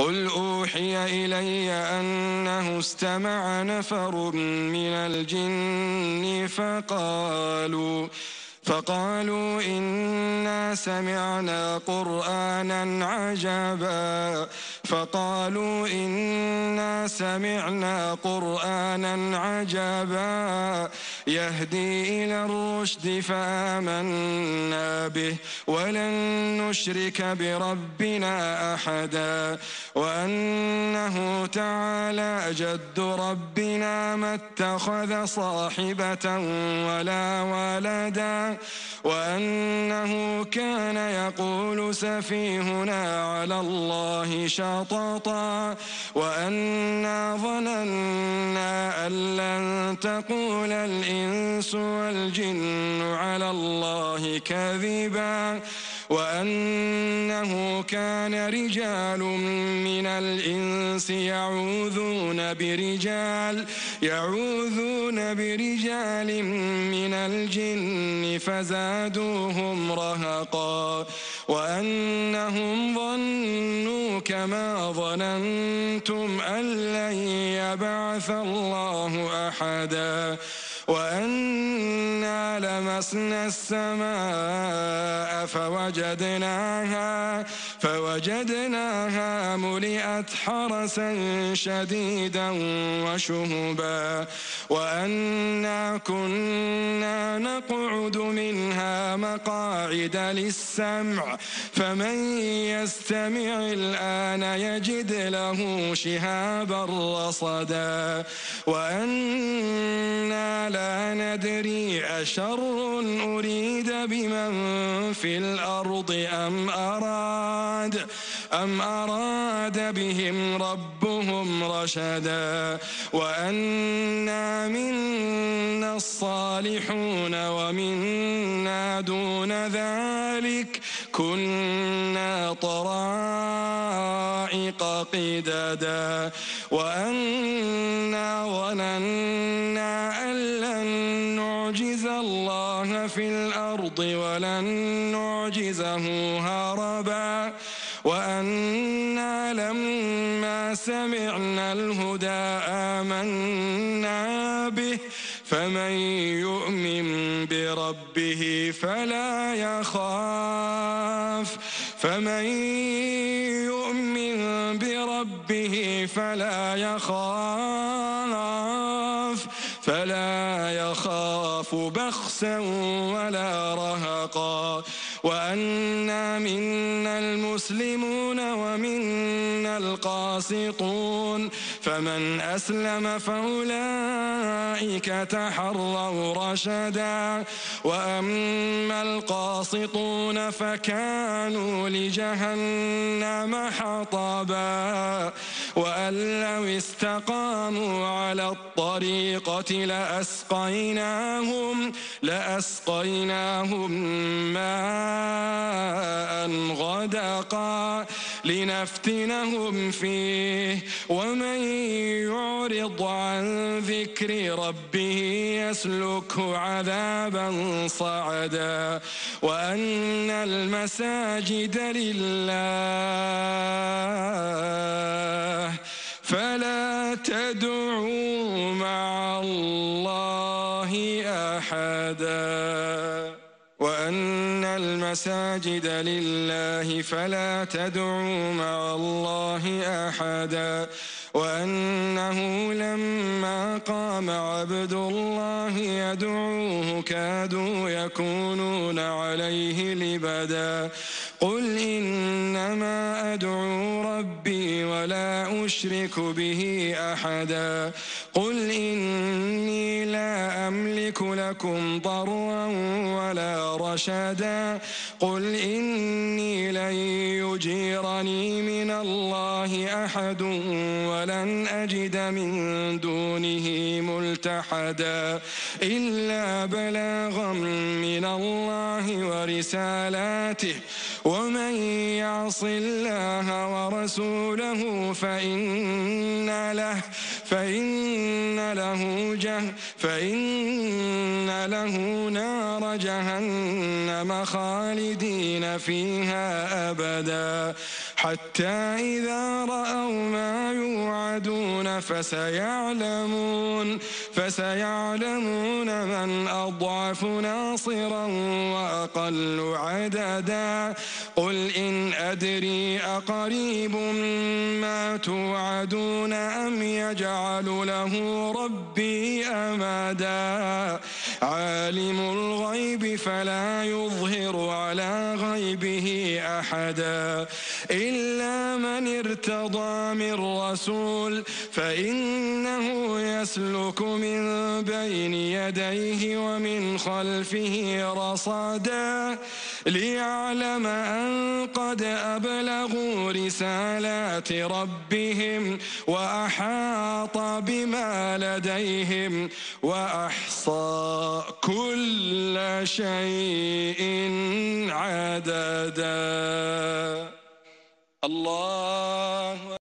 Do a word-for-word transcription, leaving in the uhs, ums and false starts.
قل أوحي إلي أنه استمع نفر من الجن فقالوا فقالوا إنا سمعنا قرآنا عجبا فقالوا إنا سمعنا قرآنا عجبا يهدي إلى الرشد فآمنا به ولن نشرك بربنا أحدا وأنه تعالى جد ربنا ما اتخذ صاحبة ولا ولدا وأنه كان يقول سفيهنا على الله شططا وأنا ظننا أن لن تقول الإنس والجن على الله كذبا وأنه كان رجال من الإنس يعوذون برجال يعوذون برجال من الجن فزادوهم رهقا وأنهم ظنوا كما ظننتم أن لن يبعث الله أحدا وأنا لمسنا السماء فوجدناها فوجدناها ملئت حرسا شديدا وشهبا وأنا كنا نقعد منها مقاعد للسمع فمن يستمع الآن يجد له شهابا رصدا وأنا لا ندري أشر أريد بمن في الأرض أم أراد أم أراد بهم ربهم رشدا وأنا منا الصالحون ومنا دون ذلك كنا طرائق قددا وأنا ظننا أن لن نعجز الله في الأرض ولن نعجزه هربا وأنا لما سمعنا الهدى آمنا به فمن يؤمن بربه فلا يخاف فمن يؤمن بربه فلا يخاف فلا يخاف بخسا ولا رهقا وأنا منا المسلمون ومنا القاسطون فمن أسلم فأولئك تحروا رشدا وأما القاسطون فكانوا لجهنم حطبا وأن لو استقاموا على الطريقة لأسقيناهم لأسقيناهم ماء غدقا لنفتنهم فيه ومن يعرض عن ذكر ربه يسلكه عذابا صعدا وأن المساجد لله فلا تدعوا مع الله أحدا وأن المساجد لله فلا تدعوا مع الله أحدا وأنه لما قام عبد الله يدعوه كادوا يكونون عليه لبدا قل إنما أدعو ربي ولا أشرك به أحدا قل إني لا أملك لكم ضرا ولا رشدا قل إني لن يجيرني من الله أحد ولن أجد من دونه ملتحدا إلا بلاغا من الله ورسالاته ومن يعص الله ورسوله فإن له فإن له جه فإن له نار جهنم خالدين فيها أبدا حتى إذا رأوا ما يوعدون فسيعلمون فسيعلمون من أضعف ناصرا وأقل عددا قل إن أدري أقريب ما توعدون أم يجعل له ربي أمدا عالم الغيب فلا يظهر على غيبه أحدا إلا من ارتضى من رسول فإنه يسلك من بين يديه ومن خلفه رصدا ليعلم أن قد أبلغوا رسالات ربهم وأحاط بما لديهم وأحصى كل شيء عددا. الله